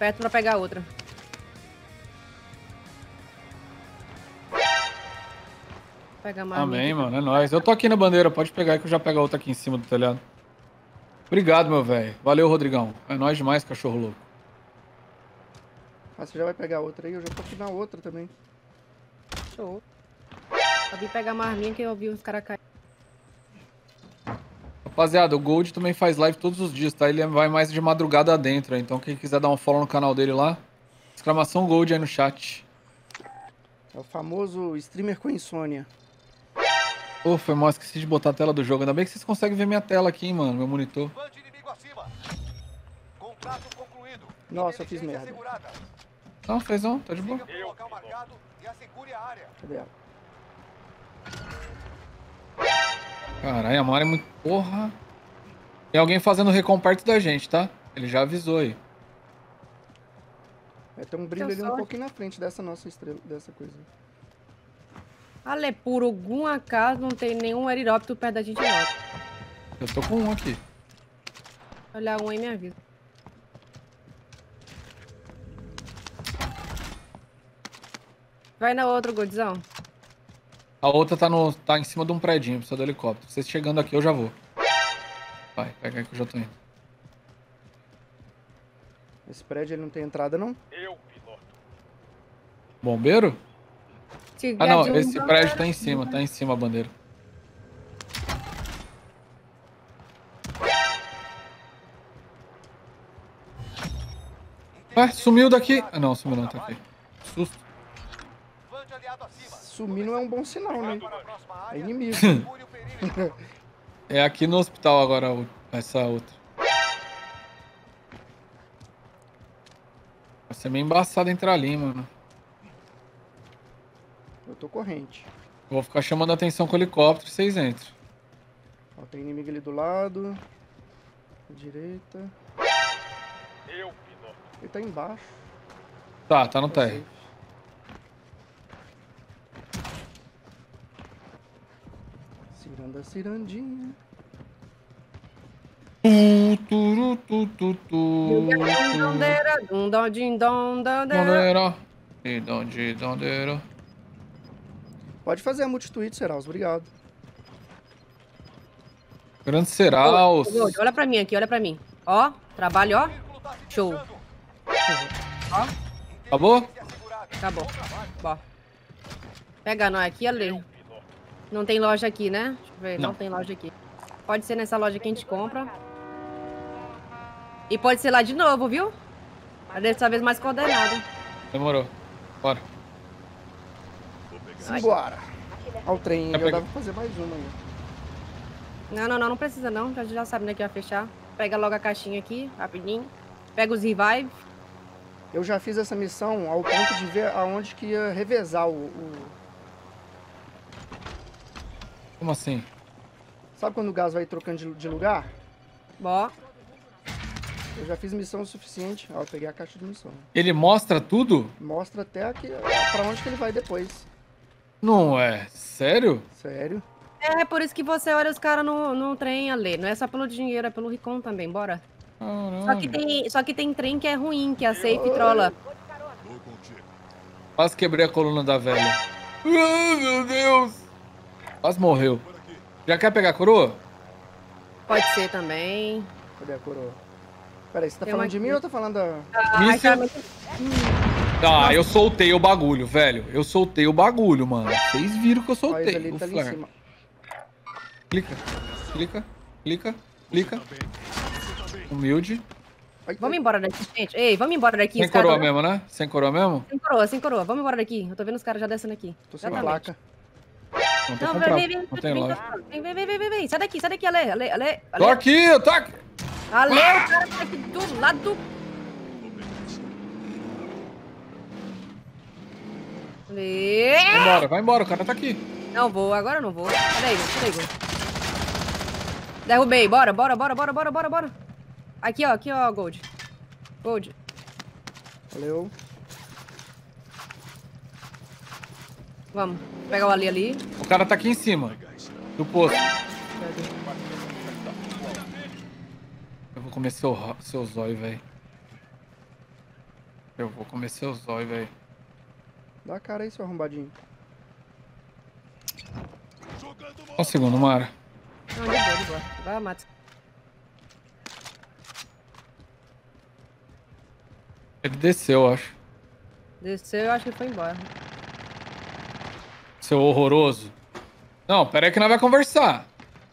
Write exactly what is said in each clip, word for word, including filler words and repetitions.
perto pra pegar outra. Pega mais. Amém, mano. É nóis. Eu tô aqui na bandeira. Pode pegar aí que eu já pego a outra aqui em cima do telhado. Obrigado, meu velho. Valeu, Rodrigão. É nóis demais, cachorro louco. Ah, você já vai pegar outra aí? Eu já tô aqui na outra também. Show. Eu vim pegar mais minha que eu vi os caras cair. Rapaziada, o Gold também faz live todos os dias, tá? Ele vai mais de madrugada adentro. Então quem quiser dar um follow no canal dele lá, exclamação Gold aí no chat. É o famoso streamer com insônia. Ô, foi mal, esqueci de botar a tela do jogo. Ainda bem que vocês conseguem ver minha tela aqui, hein, mano, meu monitor. Nossa, eu fiz merda. Não, fez não, tá de boa. Cadê ela? Caralho, a Mara é muito... Porra. Tem alguém fazendo recon perto da gente, tá? Ele já avisou aí. Vai ter um brilho ali um pouquinho na frente dessa nossa estrela, dessa coisa. Ale, por algum acaso não tem nenhum helicóptero perto da gente não. Eu tô com um aqui. Olha um aí, me avisa. Vai na outra, Godzão. A outra tá, no, tá em cima de um predinho, precisa do helicóptero. Vocês chegando aqui, eu já vou. Vai, pega aí que eu já tô indo. Esse prédio ele não tem entrada, não? Eu piloto. Bombeiro? Se Ah, não, de um esse não- prédio tá em cima, tá em cima a bandeira. Ué, sumiu daqui. Ah, não, sumiu não, tá aqui. Susto. Sumir não é um bom sinal, né? É inimigo. É aqui no hospital agora, o- essa outra. Vai ser meio embaçado entrar ali, mano. Eu tô corrente. Eu vou ficar chamando a atenção com o helicóptero e vocês entram. Ó, tem inimigo ali do lado. À direita. Eu piloto. Ele tá embaixo. Tá, tá no Tá térreo. safe. Ciranda, cirandinha. Tu, turu, tu, tu, tu, Dondeira, dum, dom, din, dom, dondeira. Dondeira. E donde, dondeira. Pode fazer a multitweet, Seraus. Obrigado. Grande Seraus. Ô, Gold, olha pra mim aqui, olha pra mim. Ó, trabalho, ó. Show. Ó, Acabou? acabou. Ó. Pega nós aqui, Ale. Não tem loja aqui, né? Deixa eu ver, não. Não. tem loja aqui. Pode ser nessa loja que a gente compra. E pode ser lá de novo, viu? Mas dessa vez mais coordenado. Demorou. Bora. Simbora. Olha o trem. Vai Eu pegar. dava pra fazer mais uma aí. Não, não, não, não precisa não. Já, já sabe, né, que vai fechar. Pega logo a caixinha aqui, rapidinho. Pega os revive. Eu já fiz essa missão ao ponto de ver aonde que ia revezar o... o... Como assim? Sabe quando o gás vai trocando de, de lugar? Ó. Eu já fiz missão o suficiente. Ó, eu peguei a caixa de missão. Ele mostra tudo? Mostra até aqui pra onde que ele vai depois. Não é. Sério? Sério? É por isso que você olha os caras no, no trem, Ale. Não é só pelo dinheiro, é pelo Ricon também, bora. Só que, Caralho. tem, só que tem trem que é ruim, que a Safe trola. Quase quebrei a coluna da velha. Ai, meu Deus. Quase morreu. Já quer pegar a coroa? Pode ser também. Cadê a coroa? Peraí, você tá Tem falando uma de aqui. mim ou tá falando da... Ai, Míssil. cara, mas- Ah, eu soltei o bagulho, velho. Eu soltei o bagulho, mano. Vocês viram que eu Ó, esse soltei ali o tá ali em flare. cima. Clica, clica, clica, clica. Humilde. Ai, Vamos ai. embora daqui, gente. Ei, vamos embora daqui. Sem os caras coroa tão- mesmo, né? Sem coroa mesmo? Sem coroa, sem coroa. Vamos embora daqui. Eu tô vendo os caras já descendo aqui. Tô sem Exatamente. placa. Não tem Não, comprado. vem, vem, vem. Não tem vem, loja. Vem, vem, vem, vem, vem, vem. Sai daqui, sai daqui, Ale. Ale, Ale, Tô Ale. aqui, eu tô aqui. Ale, o cara tá aqui do lado. Ale. Vai embora, vai embora, o cara tá aqui. Não vou, agora eu não vou. Cadê aí, cadê aí? Derrubei, bora, bora, bora, bora, bora, bora, bora. Aqui, ó, aqui, ó, Gold. Gold. Valeu. Vamos. Pegar o Ali ali. O cara tá aqui em cima do posto. Eu vou comer seu, ro- seu zóio, velho. Eu vou comer seu zóio, velho. Dá a cara aí, seu arrombadinho. Só um segundo, Mara. Não, de boa, de boa. Vai, mata. Ele desceu, eu acho. Desceu, eu acho que foi embora. Seu horroroso. Não, pera aí que nós vamos conversar.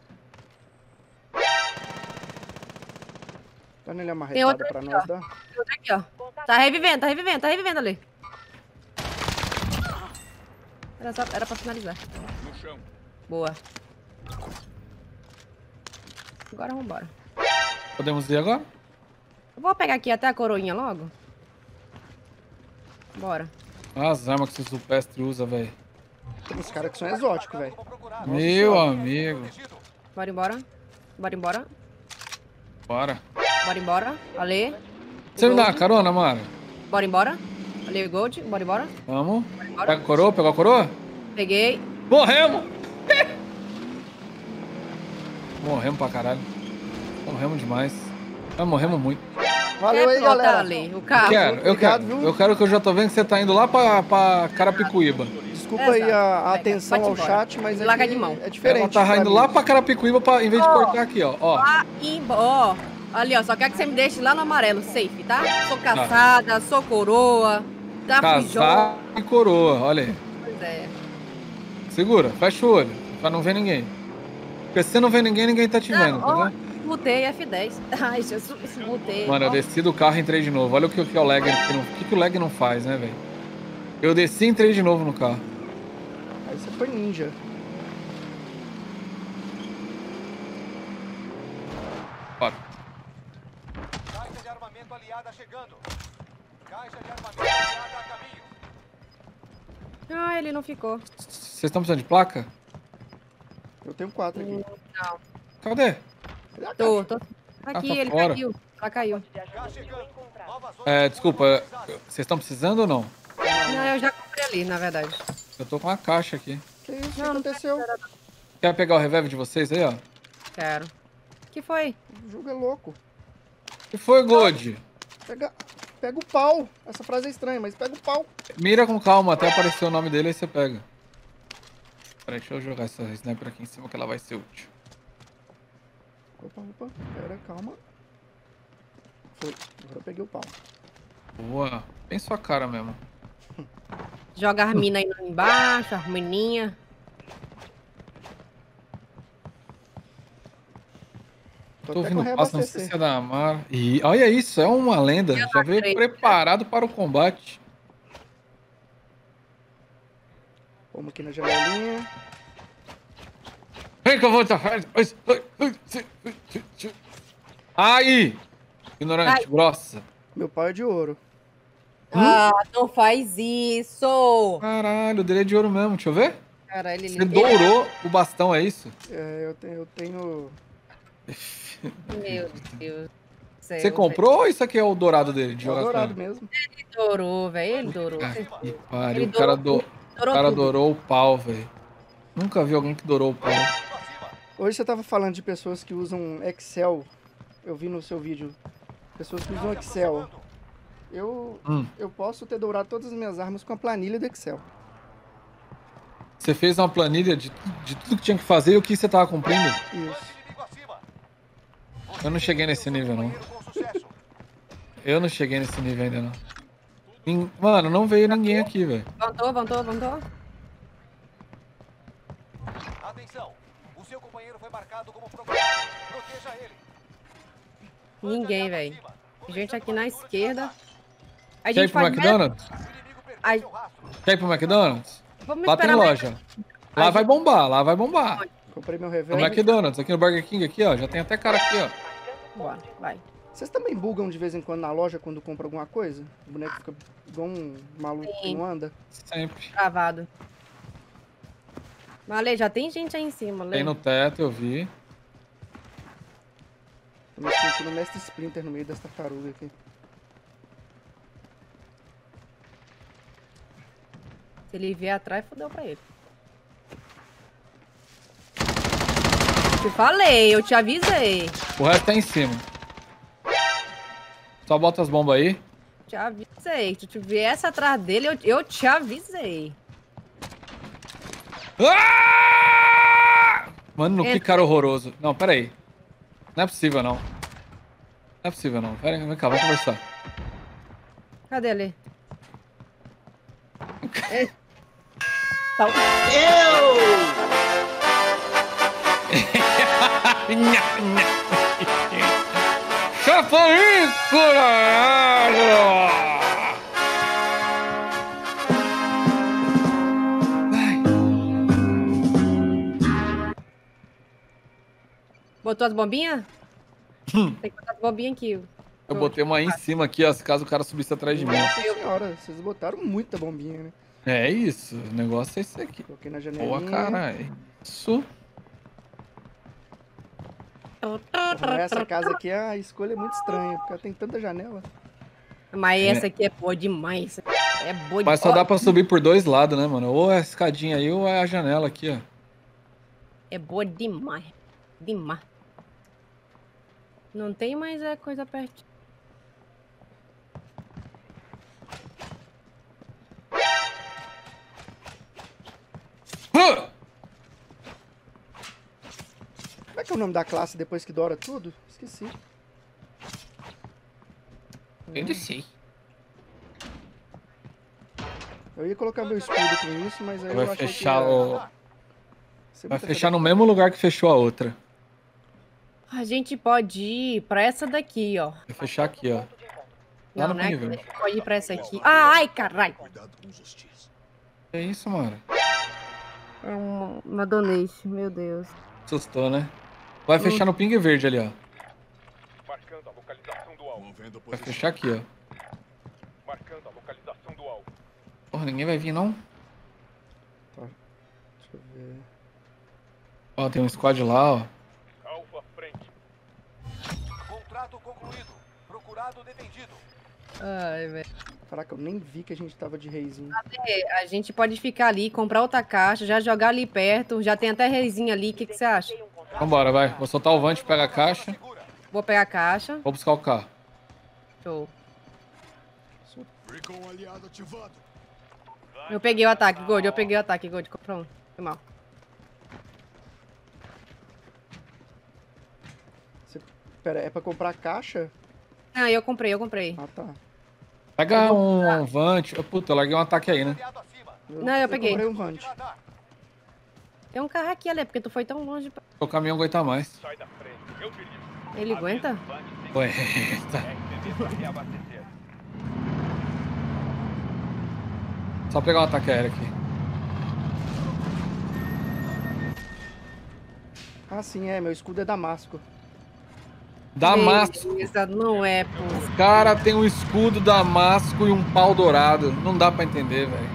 Dá nele uma Tem marretada outro pra aqui, nós, ó. dá? Tem outro aqui, ó. Tá revivendo, tá revivendo, tá revivendo ali. Era, só, era pra finalizar. No chão. Boa. Agora vambora. Podemos ir agora? Eu vou pegar aqui até a coroinha logo. Bora. As armas que esse supestre usa, velho. Tem uns caras que são exóticos, velho. Meu amigo. Bora embora. Bora embora. Bora. Bora embora. Ale. Você me dá uma Gold. carona, Mara? Bora embora. Ale e Gold. Bora embora. Vamos. embora. Pega a coroa, pegou a coroa? Peguei. Morremos! Morremos pra caralho. Morremos demais. Nós morremos muito. Valeu Quer aí, pilotar galera. ali o carro? Quero, eu obrigado, quero. viu? Eu quero que eu já tô vendo que você tá indo lá pra, pra Carapicuíba. Desculpa aí Exato. a, a Pega, atenção bate ao embora. chat, mas é, Larga que de mão. é diferente. Ela tá pra indo mim. lá pra Carapicuíba pra, em vez de Ó. cortar aqui, ó. ó. Lá embora. Ó, ali, ó. Só quero que você me deixe lá no amarelo, safe, tá? Sou caçada, sou coroa. Tá Casar e coroa, olha aí. Pois é. Segura, fecha o olho, pra não ver ninguém. Porque se você não vê ninguém, ninguém tá te vendo, Ó, entendeu? mutei F dez. Ai, Jesus, mutei. Mano, eu Ó, desci do carro e entrei de novo. Olha o que, o que o lag que não, o que, que o lag não faz, né, velho? Eu desci e entrei de novo no carro. Aí você foi ninja. Bora. Caixa de armamento aliada chegando. Caixa de armamento aliada a caminho. Ah, ele não ficou. Vocês estão precisando de placa? Eu tenho quatro aqui. Não. Cadê? Cadê a Tô, caixa? tô. Aqui, tá ele fora. caiu. Ela caiu. Já chegando. Nova zona É, de desculpa, localizada. vocês estão precisando ou não? Não, eu já comprei ali, na verdade. Eu tô com uma caixa aqui. Que isso? O que Não, não aconteceu? Quer pegar o revive de vocês aí, ó? Quero. O que foi? O jogo é louco. O que foi, Gold? Pega, pega o pau. Essa frase é estranha, mas pega o pau. Mira com calma, até aparecer o nome dele, aí você pega. Peraí, deixa eu jogar essa sniper aqui em cima que ela vai ser útil. Opa, opa. Pera, calma. Foi. Agora eu peguei o pau. Boa. Bem sua cara mesmo. Joga as minas aí embaixo, as mininhas. Tô Tô até com ouvindo passo, não sei se reabastecer. é da Mar. E olha isso, é uma lenda. Já veio acredito. preparado para o combate. Vamos aqui na janelinha. Vem que eu vou te Aí! Ignorante, Ai. grossa. Meu pau é de ouro. Ah, não faz isso! Caralho, o dele é de ouro mesmo, deixa eu ver. Cara, ele... Você dourou o bastão, é isso? É, eu tenho... Eu tenho... Meu Deus do céu, Você comprou ou isso aqui é o dourado dele, de É o jogar dourado com ele? mesmo. velho. Ele dourou, velho. Ele dourou. Ah, que pariu, Ele o cara, dourou do... o Dourou cara tudo. dourou o pau, velho. Nunca vi alguém que dourou o pau. Hoje você tava falando de pessoas que usam Excel. Eu vi no seu vídeo. Pessoas que usam Excel. Eu, Hum. eu posso ter dourado todas as minhas armas com a planilha do Excel. Você fez uma planilha de, de tudo que tinha que fazer e o que você tava cumprindo? Isso. Inimigo acima. Eu não cheguei nesse nível, não. Companheiro com sucesso. Eu não cheguei nesse nível ainda, não. Nin- Mano, não veio ninguém aqui, velho. Levantou, levantou, levantou. Atenção. O seu companheiro foi marcado como procurado. Proteja ele. Ninguém, velho. Gente aqui na esquerda. A Quer ir gente pro faz... McDonald's? O inimigo perdeu Ai. seu rastro. Quer ir pro McDonald's? Vamos Lá tem esperar mais- loja. Lá vai bombar, lá vai bombar. Comprei meu No revólver. McDonald's, aqui no Burger King, aqui, ó. Já tem até cara aqui, ó. Bora, vai. Vocês também bugam de vez em quando na loja quando compra alguma coisa? O boneco fica igual um maluco que Sim. não anda? Sempre. Travado. Mas, Ale, já tem gente aí em cima, Ale. Tem no teto, eu vi. Tô me sentindo o mestre Splinter no meio das tartarugas aqui. Se ele vier atrás, fodeu pra ele. Te falei, eu te avisei. O resto tá em cima. Só bota as bombas aí. Te avisei. Se tu viesse atrás dele, eu, eu te avisei. Ah! Mano, que Entra. cara horroroso. Não, pera aí. Não é possível, não. Não é possível, não. Pera aí, vem cá, vamos conversar. Cadê ele? Ei. Tá. Chafarico, caralho! Botou as bombinhas? Hum. Tem que botar as bombinhas aqui. Eu botei uma aí em cima aqui, ó, caso o cara subisse atrás de mim. Nossa senhora, vocês botaram muita bombinha, né? É isso, o negócio é esse aqui. Coloquei na Boa, janelinha. caralho. Isso. Porra, essa casa aqui, a escolha é muito estranha, porque ela tem tanta janela. Mas É. essa aqui é boa demais. É boa Mas só demais. dá pra subir por dois lados, né, mano? Ou é a escadinha aí, ou é a janela aqui, ó. É boa demais. Demais. Não tem mais é, coisa perto. Ah! Como é que é o nome da classe depois que dora tudo? Esqueci. Eu desci. Eu ia colocar meu escudo com isso, mas aí eu Vai achei fechar que ia o... ser Vai muita fechar no mesmo lugar que fechou a outra. A gente pode ir pra essa daqui, ó. Vai fechar aqui, ó. Lá Não, no né? Pingue A Verde. gente pode ir pra essa aqui. Ah, ai, caralho. Que isso, mano? É uma, uma donate, meu Deus. Assustou, né? Vai fechar no Pingue Verde ali, ó. Marcando a localização do alvo. Vai fechar aqui, ó. Marcando a localização do alvo. Porra, ninguém vai vir, não? Deixa eu ver. Ó, tem um squad lá, ó. Alvo à frente. Contrato concluído. Procurado defendido. Ai, velho. Caraca, eu nem vi que a gente tava de reizinho. A gente pode ficar ali, comprar outra caixa, já jogar ali perto. Já tem até reizinho ali. O que, que você acha? Vambora, vai. Vou soltar o Vante, pega a caixa. Vou pegar a caixa. Vou buscar o carro. Show. Recon aliado ativado. Eu peguei o ataque, Gold. Eu peguei o ataque, Gold. Compra um. Foi mal. Você... Pera, é pra comprar caixa? Ah, eu comprei, eu comprei. Ah, tá. Pega um Vante. Oh, puta, eu larguei um ataque aí, né? Aliado acima. Não, eu peguei. comprei um Vant. Radar. Tem um carro aqui, Ale, porque tu foi tão longe. Pra... O caminhão aguenta mais. Sai da frente. Eu dirijo. Ele aguenta? Aguenta. R T B para reabastecer. Só pegar um ataque aéreo aqui. Ah, sim, é. Meu escudo é Damasco. Damasco. Beleza, não é, pô. O cara tem um escudo damasco e um pau dourado. Não dá pra entender, velho.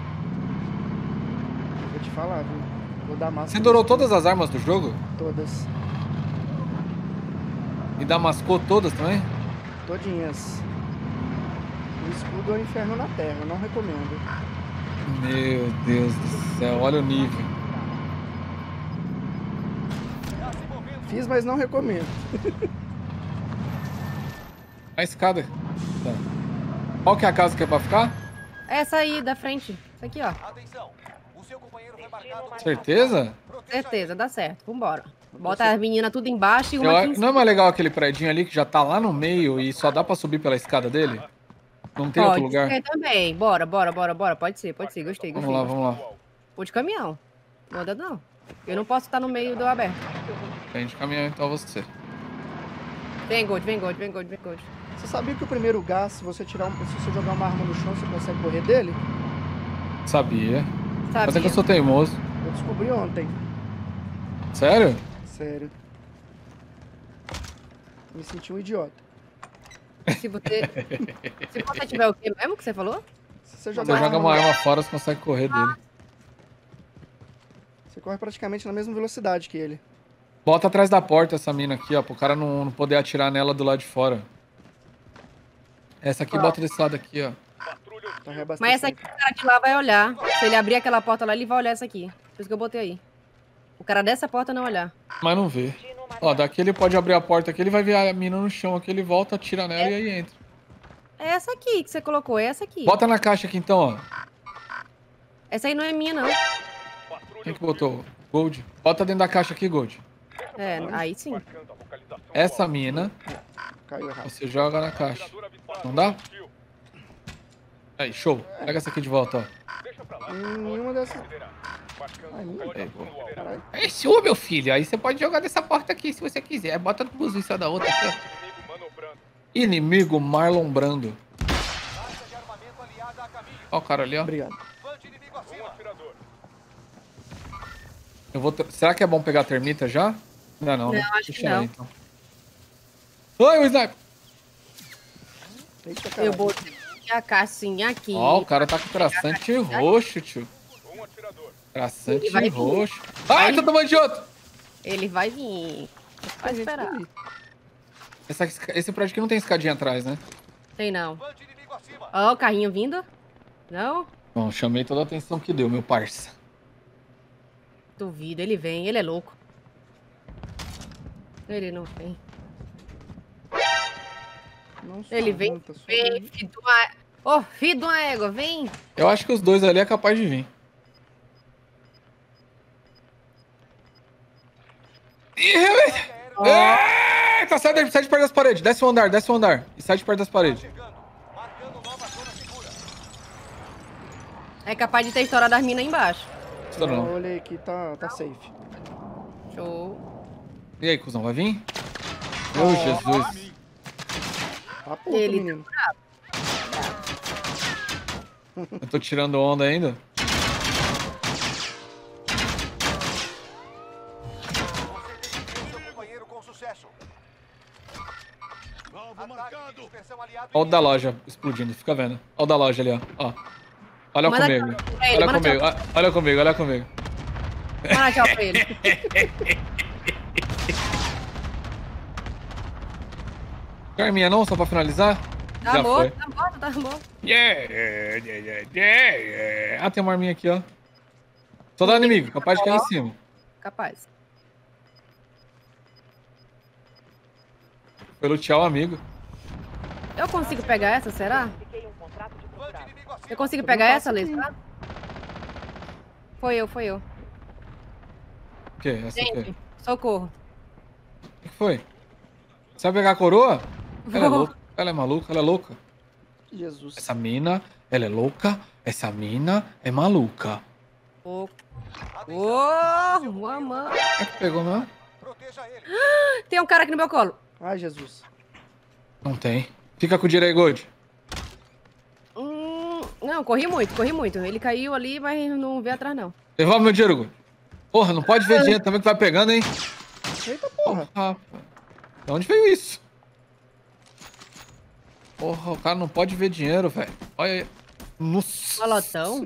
Vou te falar, viu? Vou Damasco. Você dourou todas as armas do jogo? Todas. E damascou todas também? Todinhas. O escudo é o inferno na terra, eu não recomendo. Meu Deus do céu, olha o nível. Fiz, mas não recomendo. A escada. Tá. Qual que é a casa que é pra ficar? Essa aí, da frente. Isso aqui, ó. Atenção. O seu companheiro foi marcado. como Certeza? proteja Certeza, dá certo. Vambora. Bota as meninas tudo embaixo e Eu uma a- aqui em não é mais legal aquele predinho ali que já tá lá no meio e só dá pra subir pela escada dele? Não tem outro Pode lugar? ser também. Bora, bora, bora, bora. Pode ser, pode ser. Gostei, Vamos gostei. lá, vamos lá. Vou de caminhão. Não anda não. Eu não posso estar no meio do aberto. Vem de caminhão então você. Vem, Gold, vem, Gold, vem, Gold, vem, Gold. Você sabia que o primeiro gás, se você tirar um, se você jogar uma arma no chão, você consegue correr dele? Sabia. Mas é que Sabia? eu sou teimoso. Eu descobri ontem. Sério? Sério. Me senti um idiota. Se você... Se você tiver o quê mesmo que você falou? Se você Você jogar joga arma uma no- arma fora, você consegue correr dele. Você corre praticamente na mesma velocidade que ele. Bota atrás da porta essa mina aqui, ó, pro cara não, não poder atirar nela do lado de fora. Essa aqui bota desse lado aqui, ó. Tá reabastecendo. Mas essa aqui, o cara de lá vai olhar. Se ele abrir aquela porta lá, ele vai olhar essa aqui. Por isso que eu botei aí. O cara dessa porta não olhar. Mas não vê. Ó, daqui ele pode abrir a porta aqui, ele vai ver a mina no chão aqui, ele volta, atira nela e aí entra. É essa aqui que você colocou, é essa aqui. Bota na caixa aqui então, ó. Essa aí não é minha, não. Quem que botou? Gold. Bota dentro da caixa aqui, Gold. É, aí sim. Essa mina, Caiu errado. você joga na caixa. Não dá? Aí, show. Pega essa aqui de volta, ó. Hum, Nenhuma dessas. Ai, minha. Aí, pô. Caralho. É sua, meu filho. Aí você pode jogar dessa porta aqui, se você quiser. Bota no buzo em cima da outra aqui, ó. Inimigo Marlon Brando. Caixa de armamento aliada a caminho. Ó o cara ali, ó. Obrigado. Bande inimigo acima. Eu vou tra- Será que é bom pegar a termita já? Não, não. Não, né? acho que Deixa ela não. aí, então. Oi, o sniper. Eita, Eu caralho. botei a caixinha aqui. Ó, o cara tá com traçante roxo, tio. Traçante Ele vai vir. roxo. Ai, tô tomando de outro. Ele vai vir. Vai esperar. Essa, esse prédio aqui não tem escadinha atrás, né? Tem não. Bande inimigo acima. Ó, o carrinho vindo. Não? Bom, chamei toda a atenção que deu, meu parça. Duvido, ele vem, ele é louco. Ele não vem. Não sou Ele vem, ruim, só vem, vem. filho de uma... Ô, filho de uma égua, vem. Eu acho que os dois ali é capaz de vir. Ih, realmente. Eita, sai, de- sai de perto das paredes. Desce o andar, desce o andar. E sai de perto das paredes. Chegando. Marcando nova zona segura. É capaz de ter estourado as minas aí embaixo. Isso não. Eu olhei aqui, tá, tá safe. Show. E aí, cuzão, vai vir? Ô, Jesus. Tá puto, Ele- menino. Eu tô tirando onda ainda. Você defendeu seu companheiro com sucesso. Ataque de dispersão aliado Olha o da loja explodindo, fica vendo. Olha o da loja ali, ó. Ó. Olha Manda comigo. tchau pra ele, Olha manda comigo, tchau. ó- olha comigo, olha comigo. Manda tchau pra ele. Carminha não, só pra finalizar? Tá Já morto, foi. tá morto, tá morto. Yeah, yeah, yeah, yeah, yeah. Ah, tem uma arminha aqui, ó. Soldado inimigo, capaz de cair em cima. Capaz. Foi lutear o amigo. Eu consigo pegar essa, será? Bande inimigo acima. Eu consigo pegar essa, Liz? Tá? Foi eu, foi eu. O quê? Essa o quê? Gente, socorro. O que foi? Você vai pegar a coroa? Ela é Vou. louca, ela é maluca, ela é louca. Jesus. Essa mina, ela é louca, essa mina é maluca. Ô, Atenção. oh, mamãe. É que pegou, não? Proteja ele. Tem um cara aqui no meu colo. Ai, Jesus. Não tem. Fica com o dinheiro aí, Gold. Hum, não, corri muito, corri muito. Ele caiu ali, mas não veio atrás, não. Devolve meu dinheiro, Gold. Porra, não pode ver dinheiro também que vai pegando, hein? Eita porra. Porra, pô. De onde veio isso? Porra, o cara não pode ver dinheiro, velho. Olha aí. Nossa. Molotão?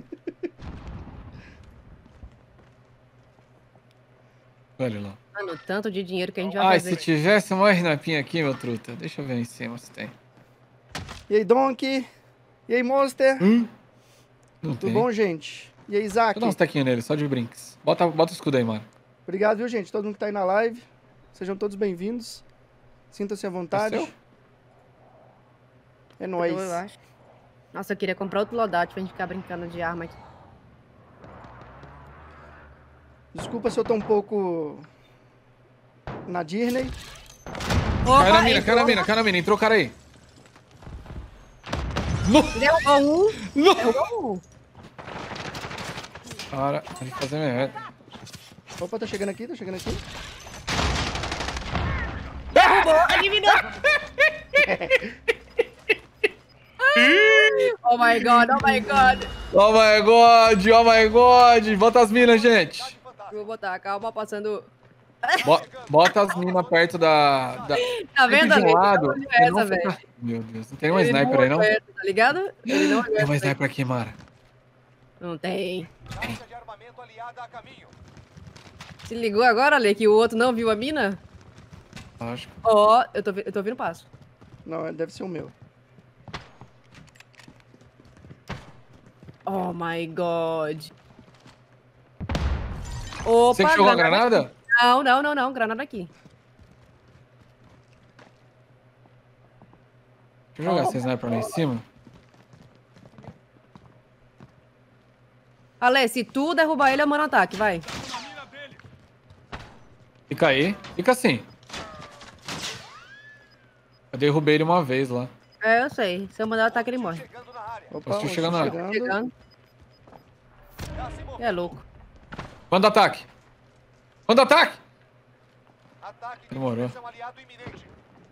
Olha lá. Mano, tanto de dinheiro que a gente vai Ai, fazer. se tivesse mais snipinho aqui, meu truta. Deixa eu ver em cima se tem. E aí, Donkey? E aí, Monster? Hum? Não Tudo tem. bom, gente? E aí, Isaac? Vou dar uns tequinhos nele, só de brinks. Bota, bota o escudo aí, mano. Obrigado, viu, gente? Todo mundo que tá aí na live. Sejam todos bem-vindos. Sintam-se à vontade. É seu? É nóis. Eu, eu acho. Nossa, eu queria comprar outro loadout pra gente ficar brincando de arma aqui. Desculpa se eu tô um pouco na Disney. Cai na mina, entrou- cai na mina, cai na mina. Entrou o cara aí. No! Derrubou um. No! Derrubou um. Cara, a gente fazer merda. Opa, tá chegando aqui, tá chegando aqui. Eliminou. Oh my god, oh my god. Oh my god, oh my god. Bota as minas, gente. Eu vou botar, calma, passando. Bo- Bota as minas perto da... da... Tá vendo, Sempre de um amigo? lado. Onde e é não essa, fica- velho? Meu Deus, não tem uma Ele não sniper aí, não? aguenta, Tá ligado? Ele não Tem uma aguenta. sniper aqui, Mara. Não tem. Caixa de armamento aliada a caminho. Se ligou agora, Lê, que o outro não viu a mina? Lógico. Ó, eu tô, vi- eu tô ouvindo passo. Não, deve ser o meu. Oh my god. Opa, Você que jogou a granada? Não, não, não, não. Granada aqui. Deixa eu jogar esse sniper lá em cima. Ale, se tu derrubar ele, eu mando ataque, vai. Fica aí. Fica assim. Eu derrubei ele uma vez lá. É, eu sei. Se eu mandar ataque, ele morre. Chegando na área. Opa, Eu estou eu chegando lá. Chegando. Já se moveu. É louco. Manda ataque. Manda ataque. Ataque de Demorou. proteção aliado iminente.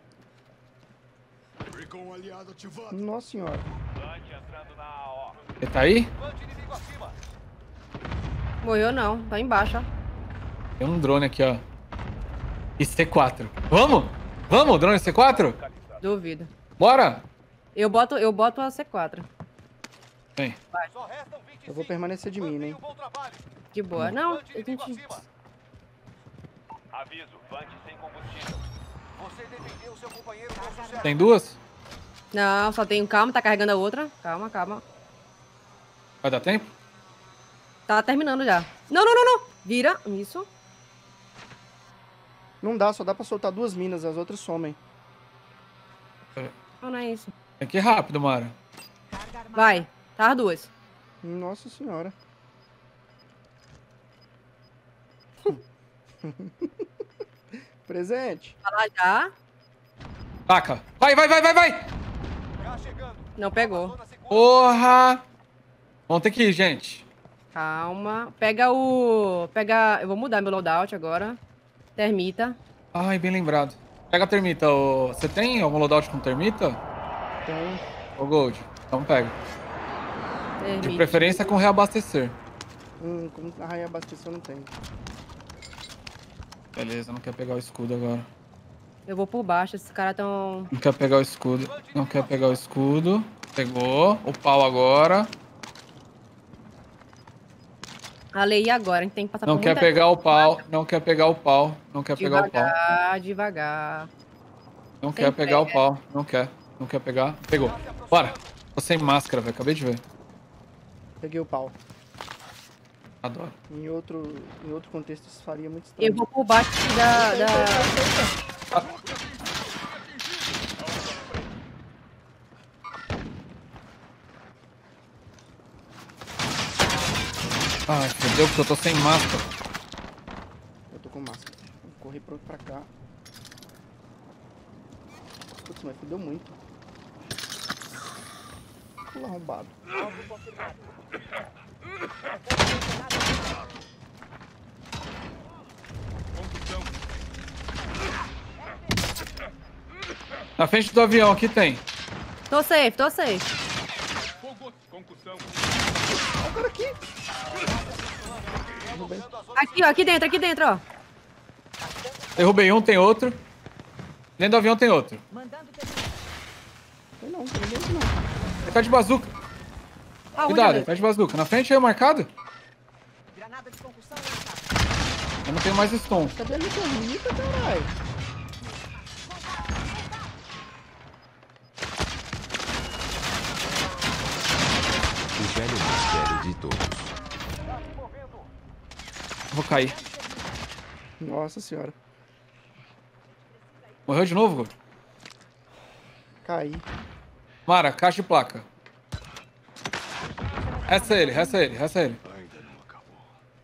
Recon aliado ativado. Nossa senhora. Ele tá aí? Levante inimigo acima. Morreu não. Tá embaixo, ó. Tem um drone aqui, ó. E C quatro. Vamos? Vamos, drone C quatro? Duvido. Bora! Eu boto, eu boto a C quatro. Vem. Só restam vinte e cinco. Eu vou permanecer de mim, né? Mantenha o bom trabalho. De boa. Não, a Levante inimigo gente... acima. Aviso, Vante sem combustível. Você defendeu seu companheiro com sucesso. Tem duas? Não, só tem um. Calma, tá carregando a outra. Calma, calma. Vai dar tempo? Tá terminando já. Não, não, não, não. Vira. Isso. Não dá, só dá pra soltar duas minas, as outras somem. Não, não é isso. Tem que ir rápido, Mara. Vai. Tá as duas. Nossa senhora. Presente. Tá lá já. Taca. Vai, vai, vai, vai, vai! Já chegando. Não pegou. Zona segura. Porra! Vamos ter que ir, gente. Calma. Pega o... Pega... Eu vou mudar meu loadout agora. Termita. Ai, bem lembrado. Pega a termita. ô. Você tem algum loadout com termita? Tem. Ô, Gold. Então pega. Termita. De preferência com reabastecer. Hum, como a raia abasteceu, não tem. Beleza, não quer pegar o escudo agora. Eu vou por baixo. Esses caras tão... Não quer pegar o escudo. Não quer pegar o escudo. Pegou. O pau agora. Ale, e agora? A gente tem que passar Não por quer muita... pegar o pau. Não quer pegar o pau. Não quer pegar o pau. Devagar, devagar. Não Sem quer pegar o pé. pau. Não quer. Não quer pegar. Pegou. Bora. Tô sem máscara, velho. Acabei de ver. Peguei o pau. Adoro. Em outro, em outro contexto isso faria muito estranho. Eu vou por baixo da... da... Ai, fodeu porque eu tô sem máscara. Eu tô com máscara. Vou correr pra, pra cá. Putz, mas fudeu muito. Pula arrombado. Na frente do avião aqui tem. Tô safe, tô safe. Agora aqui. Tudo bem. Aqui, ó. Aqui dentro, aqui dentro, ó. Derrubei um, tem outro. Dentro do avião tem outro. Tem não, tem ninguém aqui não. Ele tá de bazuca. Aonde, Cuidado, Ale? ele tá de bazuca. Na frente aí, marcado. Eu não tenho mais stun. Cadê a minha termita, caralho? O velho mistério de todos. Vou cair. Nossa senhora. Morreu de novo, Gold? Caí. Mara, caixa de placa. Resta ele, resta ele, resta ele. Ainda não acabou.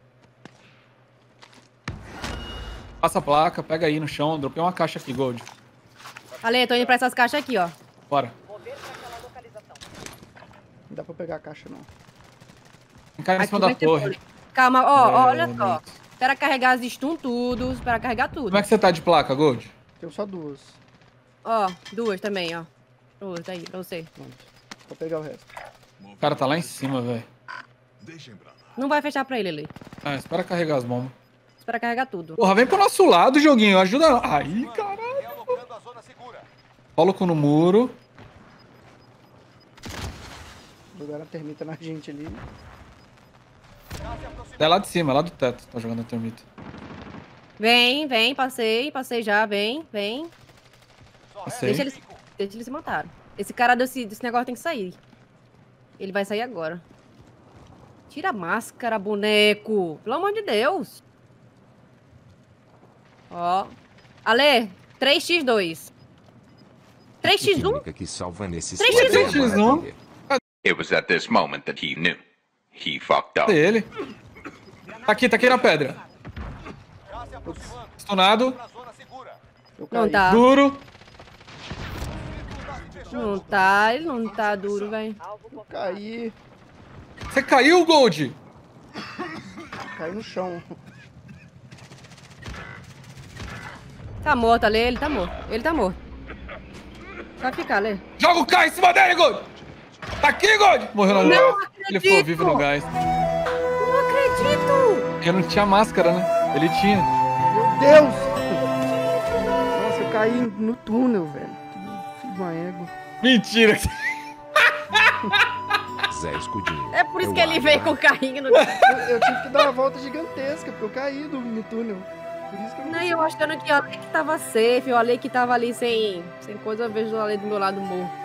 Passa a placa, pega aí no chão. Dropei uma caixa aqui, Gold. Ale, tô indo pra essas caixas aqui, ó. Bora. Não dá pra pegar a caixa, não. Tem cara em Aqui cima da vai ter torre. bullet. Calma, ó, ó, olha Meu só. Deus. Espera carregar as stun tudo, espera carregar tudo. Como é que você tá de placa, Gold? Tenho só duas. Ó, duas também, ó. Duas aí, pra você. Pronto. Vou pegar o resto. O cara tá lá em cima, velho. Deixem pra lá. Não vai fechar pra ele, Ale. Ah, espera carregar as bombas. Espera carregar tudo. Porra, vem pro nosso lado, joguinho. Ajuda. Aí, caralho. Realocando a zona segura. Coloco no muro. Jogaram a termita na gente ali. Já se aproximou. É lá de cima, lá do teto. Tá jogando a termita. Vem, vem, passei, passei já, vem, vem. Só Passei. Deixa eles, deixa eles se matarem. Esse cara desse, desse negócio tem que sair. Ele vai sair agora. Tira a máscara, boneco. Pelo amor de Deus. Ó. Ale, três por dois. três por um? química que salva nesse três por um? sistema três por um? maravilha. It was at this moment that he knew. He fucked up. Cadê ele? Tá aqui, tá aqui na pedra. Já se aproximando. Stunado. Na zona segura. Eu caí. Não tá. Duro. Tá se fechando. Não tá, ele não tá duro, velho. Eu caí. Você caiu, Gold? Caí no chão. Tá morto, Ale, ele tá morto. Ele tá morto. Vai ficar, Ale. Joga o K em cima dele, Gold! Tá aqui, Gold! Morreu na Não luz. Ele acredito! ficou vivo no gás. Não acredito! Eu não tinha máscara, né? Ele tinha. Meu Deus! Nossa, eu caí no túnel, velho. Que filho de uma égua. Mentira. Zé Escudinho. É por isso Eu que ele acho. veio com o carrinho no... Eu, eu tive que dar uma volta gigantesca, porque eu caí no, no túnel. Por isso que eu não Não, eu achando que o Ale que tava safe, o Ale que tava ali sem, sem coisa, eu vejo o Ale do meu lado morto.